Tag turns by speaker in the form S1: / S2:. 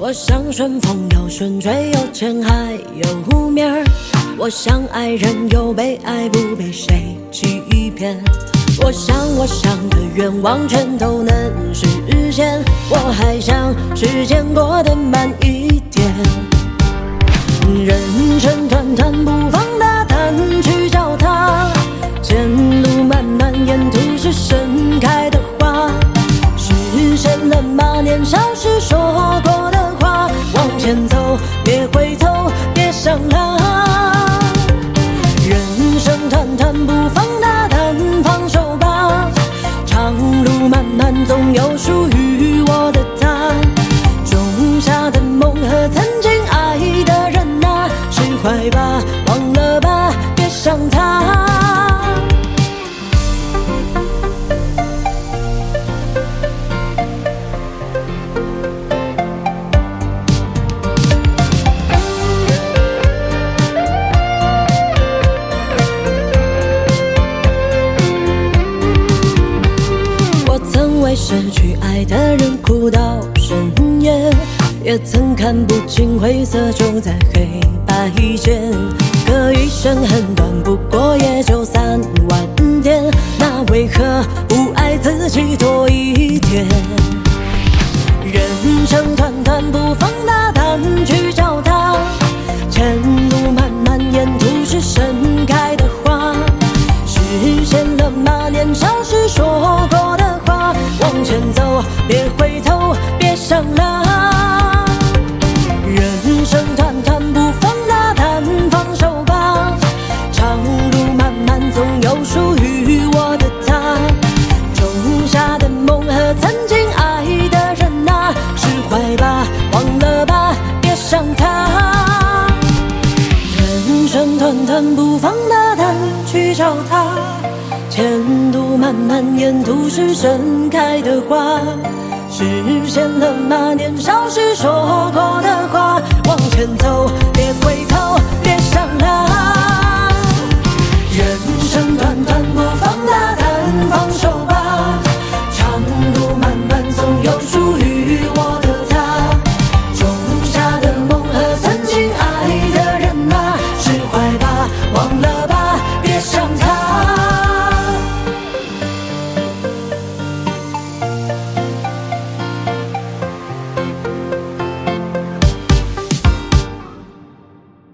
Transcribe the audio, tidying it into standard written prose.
S1: 我想顺风，有顺水，有钱，还有面儿。我想爱人，有被爱，不被谁欺骗。我想的愿望全都能实现。我还想时间过得慢一点。人生团团不放大胆去脚踏，前路漫漫，沿途是盛开的花。实现了吗？年少时说过的话，往前走，别回头，别想他。人生团团不放大胆放手吧，长路漫漫，总有属于我的他。种下的梦和曾经爱的人啊，释怀吧，忘了吧，别想他。为失去爱的人哭到深夜，也曾看不清灰色就在黑白间。可一生很短，不过也就3万天，那为何不爱自己多一点？人生团团不放大胆去脚踏，前路漫漫，沿途是盛开的花。实现了吗？年少时说过的话，往前走，别回头，别想他。人生团团不放大胆放手吧，长路漫漫，总有属于我的他。种下的梦和曾经爱的人啊，释怀吧，忘了吧，别想他。人生团团不放大胆去找他，前路漫漫，沿途是盛开的花。实现了吗？年少时说过的话，往前走，别回头。